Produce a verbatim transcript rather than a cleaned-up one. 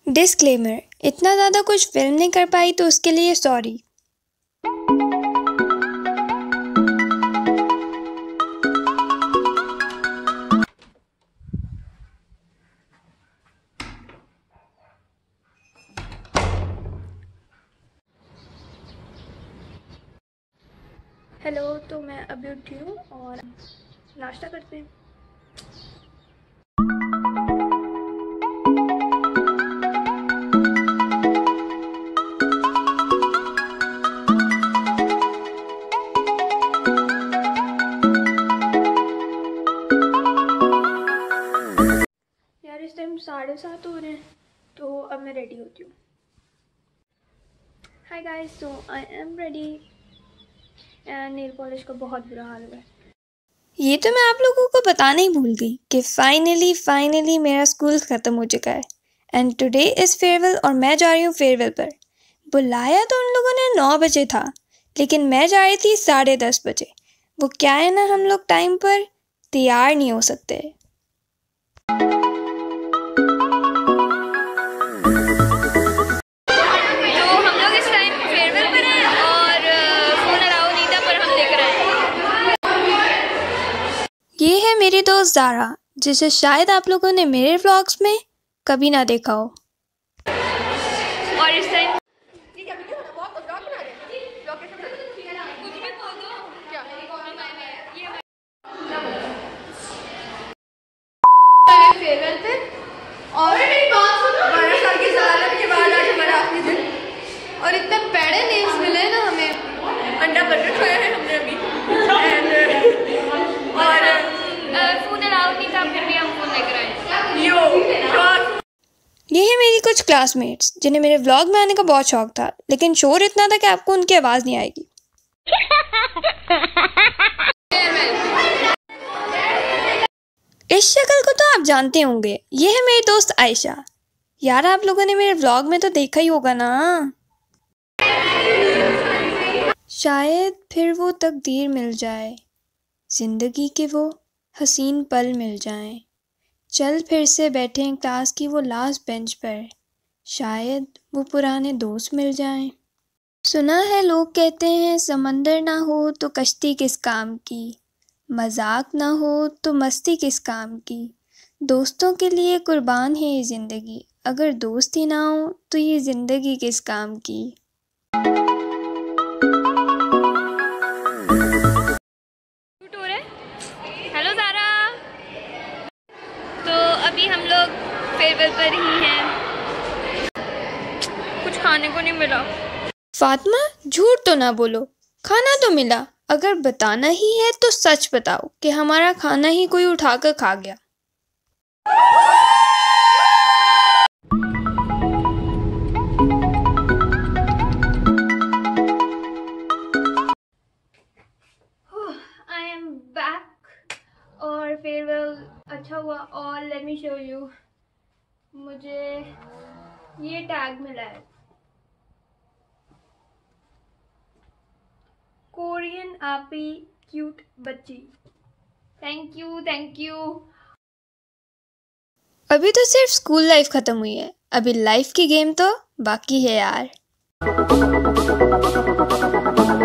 Disclaimer, इतना ज़्यादा कुछ फिल्म नहीं कर पाई तो उसके लिए सॉरी। हेलो, तो मैं अभी उठी हूँ और नाश्ता करते हैं। यार इस टाइम साढ़े सात हो रहे हैं, तो अब मैं रेडी होती हूँ। Hi guys, so I am ready and nail polish का बहुत बुरा हाल हुआ है। ये तो मैं आप लोगों को बताना ही भूल गई कि फाइनली फाइनली मेरा स्कूल ख़त्म हो चुका है एंड टुडे इज़ फेयरवेल और मैं जा रही हूँ फेयरवेल पर। बुलाया तो उन लोगों ने नौ बजे था, लेकिन मैं जा रही थी साढ़े दस बजे। वो क्या है ना, हम लोग टाइम पर तैयार नहीं हो सकते। ये है मेरी दोस्त ज़ारा, जिसे शायद आप लोगों ने मेरे व्लॉग्स में कभी ना देखा हो। और इस टाइम फेयरवेल पे और बारह साल की ज़ारा के बाद आज हमारा आखिरी दिन और इतने पैड़े नेम्स मिले ना हमें। अंडा बटर खाया है हमने अभी और फोन अलाउड नहीं था, फिर भी हम फोन लेकर आए। यो ये है मेरी कुछ क्लासमेट्स जिन्हें मेरे व्लॉग में आने का बहुत शौक था, लेकिन शोर इतना था कि आपको उनकी आवाज़ नहीं आएगी। इस शक्ल को तो आप जानते होंगे, ये है मेरी दोस्त आयशा। यार आप लोगों ने मेरे व्लॉग में तो देखा ही होगा ना। शायद फिर वो तकदीर मिल जाए, जिंदगी के वो हसीन पल मिल जाएं। चल फिर से बैठें क्लास की वो लास्ट बेंच पर, शायद वो पुराने दोस्त मिल जाएं। सुना है लोग कहते हैं समंदर ना हो तो कश्ती किस काम की, मजाक ना हो तो मस्ती किस काम की। दोस्तों के लिए कुर्बान है ये ज़िंदगी, अगर दोस्त ही ना हो तो ये ज़िंदगी किस काम की। हेलो ज़ारा, तो अभी हम लोग फेयरवेल पर ही हैं। कुछ खाने को नहीं मिला। फातिमा झूठ तो ना बोलो, खाना तो मिला। अगर बताना ही है तो सच बताओ कि हमारा खाना ही कोई उठाकर खा गया। आई एम बैक और फेयरवेल अच्छा हुआ। और लेट मी शो यू, मुझे ये टैग मिला है, कोरियन आपी क्यूट बच्ची। Thank you thank you. अभी तो सिर्फ स्कूल लाइफ खत्म हुई है, अभी लाइफ की गेम तो बाकी है यार।